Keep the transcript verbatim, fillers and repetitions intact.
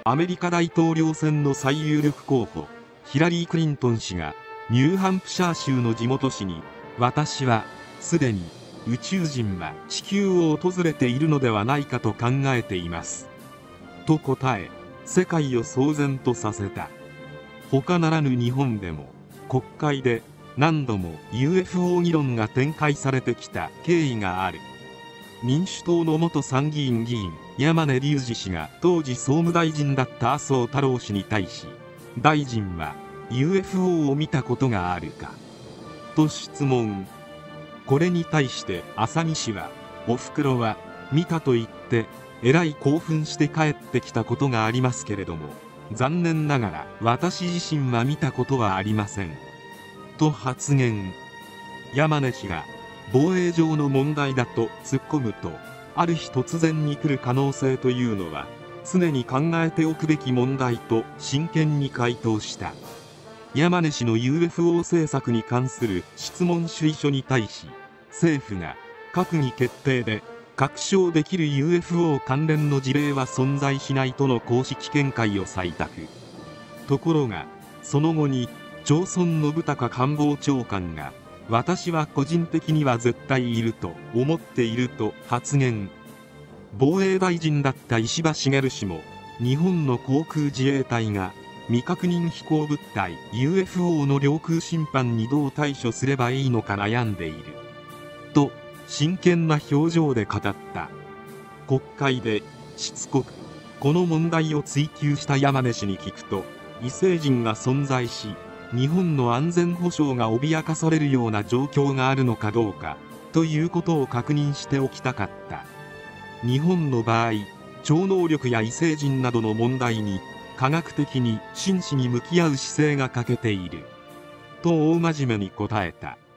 アメリカ大統領選の最有力候補ヒラリー・クリントン氏がニューハンプシャー州の地元紙に、私はすでに宇宙人は地球を訪れているのではないかと考えていますと答え、世界を騒然とさせた。他ならぬ日本でも国会で何度も ユーエフオー 議論が展開されてきた経緯がある。民主党の元参議院議員山根隆二氏が当時総務大臣だった麻生太郎氏に対し、大臣は ユーエフオー を見たことがあるかと質問。これに対して浅見氏は、おふくろは見たと言ってえらい興奮して帰ってきたことがありますけれども、残念ながら私自身は見たことはありませんと発言。山根氏が防衛上の問題だと突っ込むと、ある日突然に来る可能性というのは常に考えておくべき問題と真剣に回答した。山根氏の ユーエフオー 政策に関する質問主意書に対し、政府が閣議決定で確証できる ユーエフオー 関連の事例は存在しないとの公式見解を採択。ところがその後に長孫信孝官房長官が、私は個人的には絶対いると思っていると発言。防衛大臣だった石破茂氏も、日本の航空自衛隊が未確認飛行物体 ユーエフオー の領空侵犯にどう対処すればいいのか悩んでいると真剣な表情で語った。国会でしつこくこの問題を追及した山根氏に聞くと、異星人が存在し日本の安全保障が脅かされるような状況があるのかどうかということを確認しておきたかった。日本の場合、超能力や異星人などの問題に科学的に真摯に向き合う姿勢が欠けていると大真面目に答えた。